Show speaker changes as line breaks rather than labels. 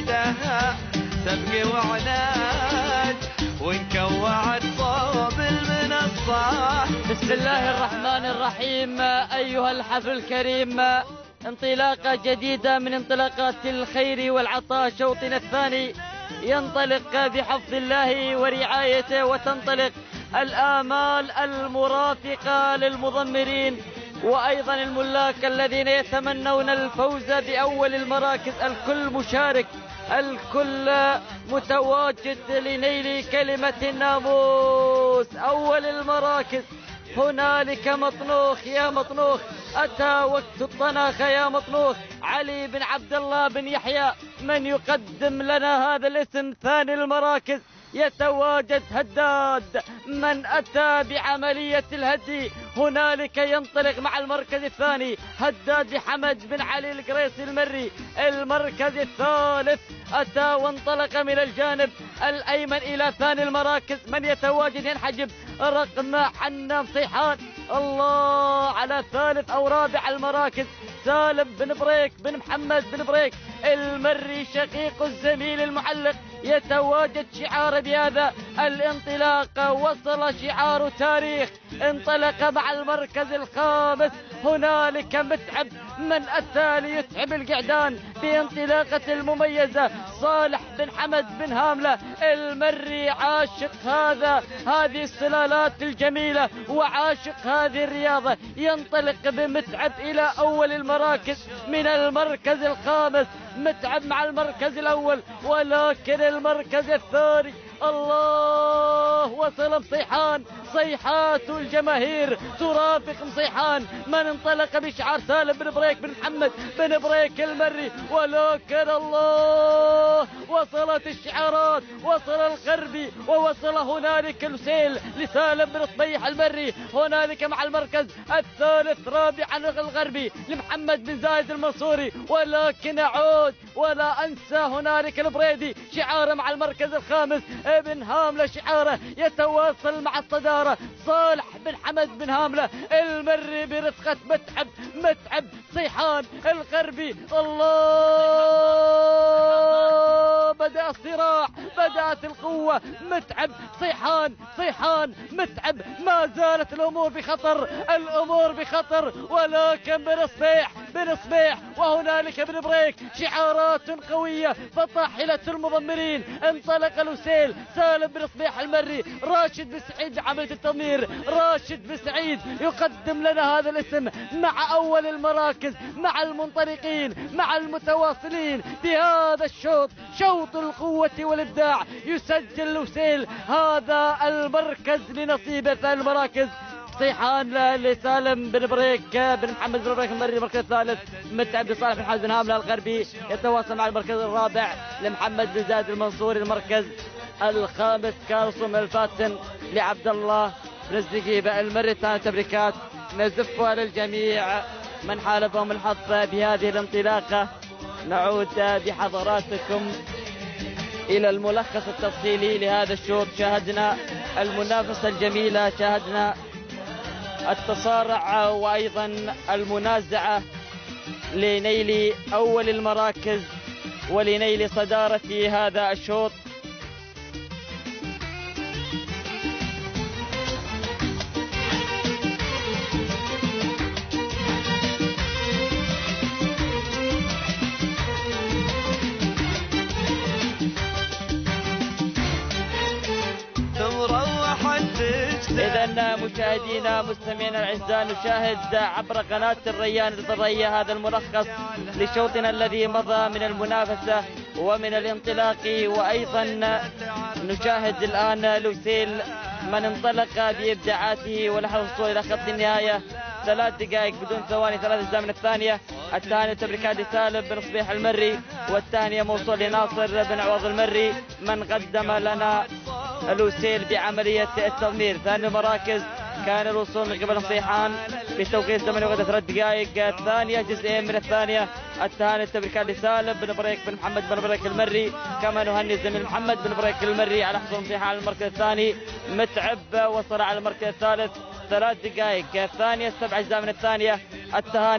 جديدة سبق وعناد وانكوعت صوب المنصة.
بسم الله الرحمن الرحيم. أيها الحفل الكريم، انطلاقة جديدة من انطلاقات الخير والعطاء. شوطنا الثاني ينطلق بحفظ الله ورعايته، وتنطلق الآمال المرافقة للمضمرين وأيضا الملاك الذين يتمنون الفوز بأول المراكز. الكل مشارك، الكل متواجد لنيل كلمة الناموس. أول المراكز هنالك مطنوخ يا مطنوخ، أتى وقت الطناخ يا مطنوخ. علي بن عبد الله بن يحيى من يقدم لنا هذا الاسم. ثاني المراكز يتواجد هداد من أتى بعملية الهدي. هنالك ينطلق مع المركز الثاني هداد حمد بن علي القريسي المري. المركز الثالث أتى وانطلق من الجانب الأيمن إلى ثاني المراكز. من يتواجد ينحجب رقم حنان صيحان. الله على ثالث أو رابع المراكز سالم بن بريك بن محمد بن بريك المري شقيق الزميل المعلق. يتواجد شعار بهذا الانطلاق، وصل شعار تاريخ. انطلق مع المركز الخامس هنالك متعب من أتى ليتعب القعدان بانطلاقة المميزة. صالح بن حمد بن هاملة المري، عاشق هذه السلالات الجميلة وعاشق هذه الرياضة. ينطلق بمتعب إلى أول المراكز من المركز الخامس. متعب مع المركز الأول، ولكن المركز الثاني الله وصل مصيحان. صيحات الجماهير ترافق مصيحان من انطلق بشعار سالم بن بريك بن محمد بن بريك المري. ولكن الله وصلت الشعارات، وصل الغربي ووصل هنالك الوسيل لسالم بن صبيح المري. هنالك مع المركز الثالث رابعا الغربي لمحمد بن زايد المنصوري. ولكن أعود ولا أنسى هنالك البريدي شعاره مع المركز الخامس. ابن هاملة شعاره يتواصل مع الصدارة. صالح بن حمد بن هاملة المري برفقة متعب صيحان الغربي. الله بدأ الصراع، بدأت القوة. متعب صيحان متعب. ما زالت الأمور بخطر، ولكن بن صبيح وهنالك بن بريك شعارات قوية فطاحلة المضمرين. انطلق الوسيل سالم بن صبيح المري. راشد بن سعيد بعملية التضمير. راشد بن سعيد يقدم لنا هذا الاسم مع أول المراكز، مع المنطلقين، مع المتواصلين بهذا الشوط، شوط القوة والإبداع. يسجل الوسيل هذا المركز لنصيب ثاني المراكز. صيحان لسالم بن بريك بن محمد بن بريك المري المركز الثالث. متعب لصالح بن حمد بن هاملة الغربي يتواصل مع المركز الرابع لمحمد بن زايد المنصوري. المركز الخامس كارسوم الفاتن لعبد الله بن الزقيبة المري. ثاني تبريكات نزفها للجميع من حالفهم الحظ بهذه الانطلاقة. نعود بحضراتكم إلى الملخص التفصيلي لهذا الشوط. شاهدنا المنافسة الجميلة، شاهدنا التصارع وأيضا المنازعة لنيل أول المراكز ولنيل صدارة هذا الشوط. إذا مشاهدينا مستمعينا الأعزاء نشاهد عبر قناة الريان الفضائية هذا الملخص لشوطنا الذي مضى من المنافسة ومن الانطلاق. وأيضا نشاهد الآن لوسيل من انطلق بإبداعاته ولحظ الوصول إلى خط النهاية. 3 دقائق بدون ثواني، 3 أجزاء من الثانية. الثانية تبريكات لسالم بن صبيح المري، والثانية موصول لناصر بن عوض المري من قدم لنا الوسيل بعملية التضمير. ثاني المراكز كان الوصول من قبل صيحان بتوقيت زمني وقت 3 دقائق. الثانية جزئين من الثانية. التهاني التبريكات لسالم بن بريك بن محمد بن بريك المري. كما نهني الزميل محمد بن بريك المري على حصول صيحان على المركز الثاني. متعب وصل على المركز الثالث 3 دقائق. الثانية 7 أجزاء من الثانية. التهاني